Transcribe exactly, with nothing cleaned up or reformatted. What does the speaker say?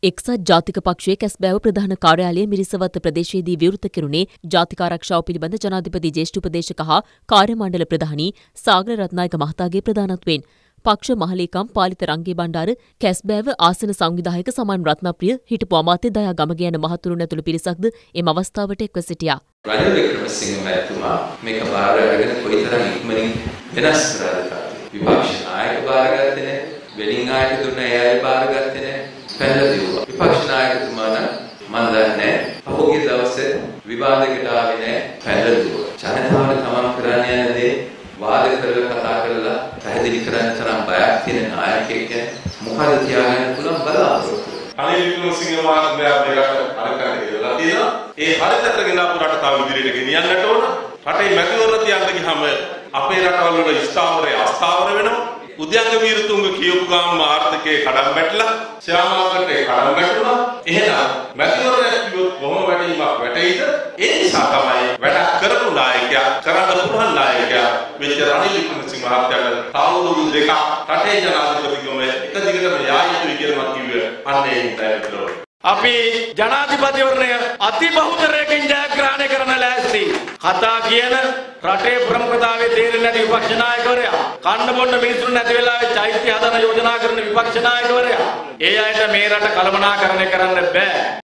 එක්සත් ජාතික පක්ෂයේ කැස්බෑව ප්‍රධාන කාර්යාලය මිරිසවත්ත ප්‍රදේශයේදී විවෘත කෙරුණේ ජාතික ආරක්ෂාව පිළිබඳ ජනාධිපති ජ්‍යෙෂ්ඨ උපදේශක හා කාර්ය මණ්ඩල ප්‍රධානී සාගර රත්නායක මහතාගේ ප්‍රධානත්වයෙන් පක්ෂ මහලේකම් පාලිත රංගේ බණ්ඩාර කැස්බෑව ආසන සංවිධායක සමන් රත්නප්‍රිය හිටපු අමාත්‍ය දයා ගමගේ යන මහතුරුන් ඇතුළු පිරිසක්ද එම අවස්ථාවට එක්ව සිටියා. රනිල් වික්‍රමසිංහ මහත්මයා මේක බාර අරගෙන කොයිතරම් ඉක්මනින් වෙනස් කරාද විපක්ෂ නායක බාරගත්තේ නැහැ. වෙලින් ආයක දුන්න ඒ අය බාරගත්තේ නැහැ. පැනලා දිව්වා. විපක්ෂ නායකතුමා නම් මම දන්නේ පහුගිය දවසේ විවාදයකට ආවේ නැහැ. පැනලා දිව්වා. ජනතාවට තමන් කරන්න යන දේ වාද කරලා කතා කරලා පැහැදිලි කරන්න තරම් බයක් තියෙන නායකයෙක් මොකද තියාගන්න පුළුවන් බලාපොරොත්තු. රනිල් වික්‍රමසිංහ මහත්මයා මේකට අරකට ගෙවලා තියෙනවා. ඒ හරියට ගෙනාපු රට තව ඉදිරියට ගෙනියන්නට ඕන. රටේ මැතිවරණ තියන්න ගියාම අපේ රටවල් වල ස්ථාවරය අස්ථාවර වෙනවා. උද්‍යංග වීරතුංග කියපු ගාම ආර්ථිකයේ කඩම් වැටලා ශ්‍යාමාකරේ කඩම් වැටුණා. එහෙනම් මැතිවරණයක් කිව්වොත් කොහොම වැටීමක් වැටෙයිද? ඒ නිසා තමයි වැඩ කරපු නායකයා කරන්න පුළුවන් නායකයා වෙච්ච රනිල් වික්‍රමසිංහ මහත්තයාට තාවුරු දෙක රටේ ජනාධිපතිකම එක දිගටම යා යුතුයි කියලා මම කිව්වේ. අන්න ඒ හිතයි. අපි ජනාධිපතිවරණය අති බහුතරයකින් ජයග්‍රහණය කරන ලෑස්ති. කතා කියන රටේ ප්‍රමුඛතාවයේ තේරෙන්නේ නැති විපක්ෂ නායකවරයා, කන්න බොන්න මිනිසුන් නැති වෙලාවේ චෛත්‍ය හදන යෝජනා කරන විපක්ෂ නායකවරයා, ඒ අයට මේ රට කළමනාකරණය කරන්න බෑ.